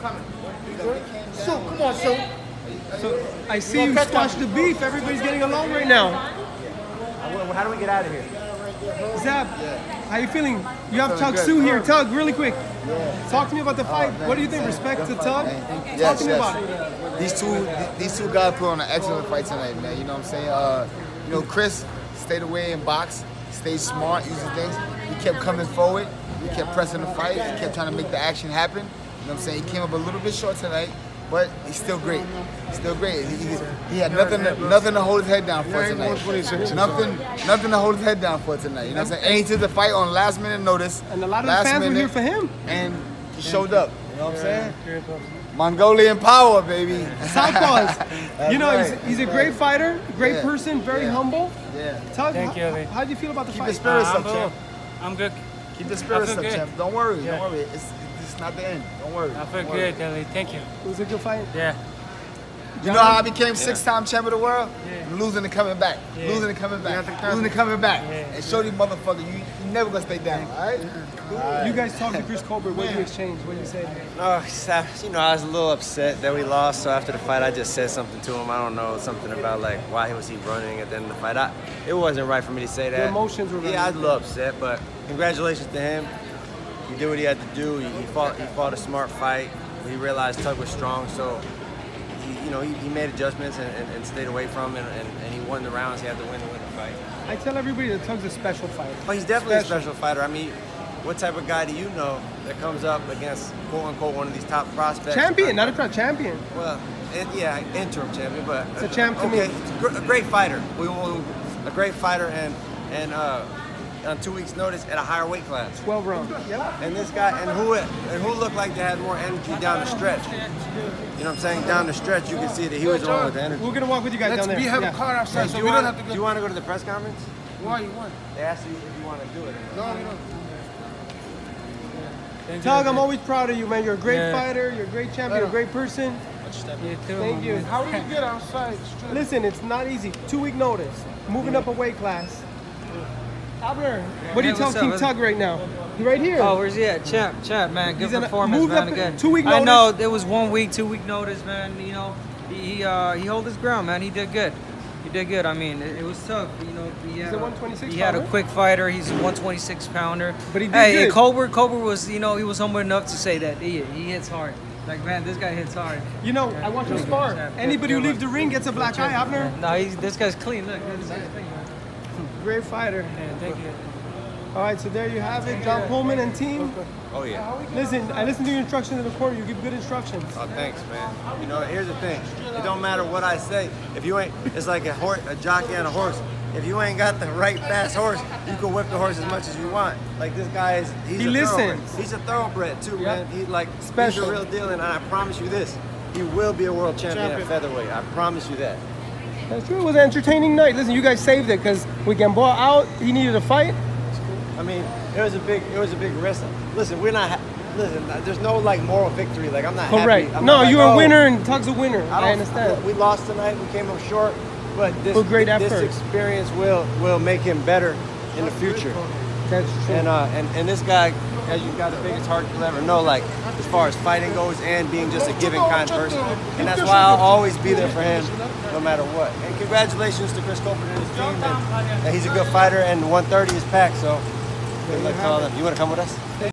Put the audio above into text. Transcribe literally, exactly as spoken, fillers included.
coming. So, come on, so. So, I see you squash the beef. Everybody's getting along right now. How do we get out of here? Zab, how you feeling? You have Tug Sue here. Tug, really quick. Yeah. Talk to me about the fight. Oh, what do you think? Respect to Tug? Yes, Talk to me yes. about it. These two, these two guys put on an excellent fight tonight, man. You know what I'm saying? Uh, you know, Chris stayed away in box, stayed smart, using things. He kept coming forward. He kept pressing the fight. He kept trying to make the action happen. You know what I'm saying? He came up a little bit short tonight, but he's still great. Still great. He, he, he had nothing, to, nothing to hold his head down for tonight. Nothing, nothing to hold his head down for tonight. You know what I'm saying? And he took the fight on last minute notice. And a lot of the fans were here for him. And he showed up. You know what I'm saying? Mongolian power, baby. Southpaws. You know, right. he's, he's a great fighter, great yeah. person, very yeah. humble. Yeah. Tug, Thank how, you. how do you feel about the Keep fight? the spirits uh, up, champ. I'm good. Keep the spirits up, good. champ. Don't worry. Yeah. Don't worry. It's, it's not the end. Don't worry. I feel Don't good, worry. Ellie. Thank you. It was a good fight? Yeah. You know how I became six-time yeah. champ of the world? Yeah. Losing and coming back. Yeah. Losing and coming back. Losing and coming back. Yeah. And show these motherfuckers, you, you never gonna stay down, all right? All right. You guys talked to Chris Colbert. What did you exchange? What did you say? No, you know, I was a little upset that we lost. So after the fight, I just said something to him. I don't know, something about like why was he running at the end of the fight. I, it wasn't right for me to say that. Your emotions were. Yeah, I was a little upset, but congratulations to him. He did what he had to do. He, he fought. He fought a smart fight. He realized Tug was strong, so. You know, he, he made adjustments and, and, and stayed away from him, and, and, and he won the rounds. He had to win to win the fight. I tell everybody that Tug's a special fighter. Oh, he's definitely special. a special fighter. I mean, what type of guy do you know that comes up against quote-unquote one of these top prospects? Champion, not a pro champion. Well, it, yeah, interim champion, but it's a champ to okay, me. It's a, gr a great fighter. We, we a great fighter, and and uh, on two weeks' notice at a higher weight class. twelve rounds. Yep. And this guy, and who and who looked like they had more energy down the stretch. You know what I'm saying? Down the stretch, you can see that he was the one with the energy. We're gonna walk with you guys Let's down there. We have yeah. a car outside, so do we want, don't have to go. Do you want to go to the press conference? Why you want? They asked you if you want to do it. No, no. Thank Tug, you. I'm always proud of you, man. You're a great yeah. fighter. You're a great champion. You're a great person. You too, Thank you. How do you get outside? Listen, it's not easy. Two week notice. Moving up a weight class. Abner, what do you Hey, tell what's King up, Tug right now? He right here. Oh, where's he at? Champ, champ, man. Good He's performance, moved man. up Again. two week I notice. know it was one week, two week notice, man. You know, he he, uh, he held his ground, man. He did good. He did good. I mean, it, it was tough. You know, he had He's a one twenty-six He had a pounder? quick fighter. He's a one twenty-six pounder. But he did hey, good. Colbert, Colbert was, you know, he was humble enough to say that he he hits hard. Like, man, this guy hits hard. You know, I want you to spar. Anybody who leaves the ring gets a black eye, Abner. No, he's, this guy's clean. Look, this guy's clean, man. Great fighter. Yeah, thank you. All right, so there you have it. John Pullman and team. Oh, yeah. Listen, I listened to your instructions in the corner. You give good instructions. Oh, thanks, man. You know, here's the thing. It don't matter what I say. If you ain't, it's like a horse, a jockey on a horse. If you ain't got the right fast horse, you can whip the horse as much as you want. Like this guy is, he's He a listens. thoroughbred. He's a thoroughbred too, Yep. man. He like Special. He's a real deal, and I promise you this: he will be a world champion, champion. at featherweight. I promise you that. That's true. It was an entertaining night. Listen, you guys saved it because we can ball out. He needed a fight. I mean, it was a big, it was a big risk. Listen, we're not. Listen, there's no like moral victory. Like I'm not Correct. happy. I'm no, not you're like, a oh, winner and Tug's a winner. I, I understand. We lost tonight. We came up short, but this, Well, great this effort. experience will will make him better in the future. That's true. And uh, and and this guy, as you got the biggest heart you'll ever know, like as far as fighting goes and being just a giving kind person. And that's why I'll always be there for him, no matter what. And congratulations to Chris Colbert and his team. And, and he's a good fighter, and one thirty is packed. So good luck to all of them. You want to come with us?